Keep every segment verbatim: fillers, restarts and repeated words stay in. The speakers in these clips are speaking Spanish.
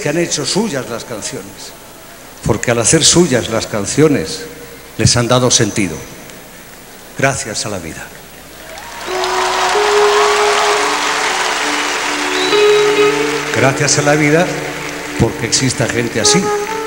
que han hecho suyas las canciones, porque al hacer suyas las canciones les han dado sentido. Gracias a la vida. Gracias a la vida porque exista gente así.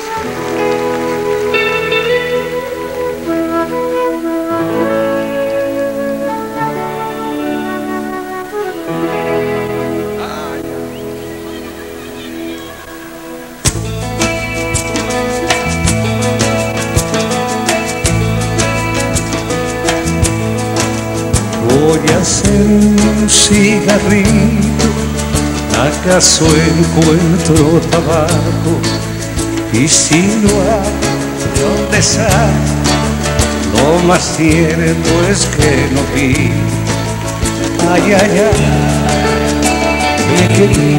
Voy a hacer un cigarrito, acaso encuentro tabaco, y si no hay donde estar, lo más cierto es que no vi. Ay, ay, ay, me querí,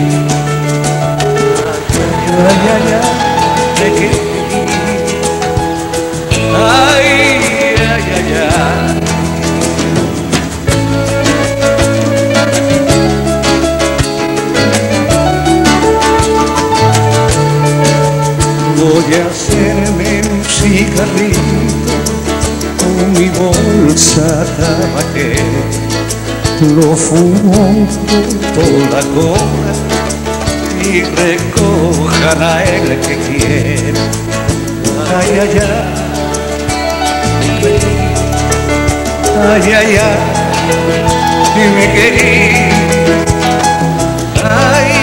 ay, ay, ay, me querí, ay, ay, ay, ay. Voy a hacerme un cigarrito con mi bolsa tabaquera, lo fumo por la cola y recojan a él que quiera. Ay, ay, ay, ay, ay, ay, y me querí. Ay,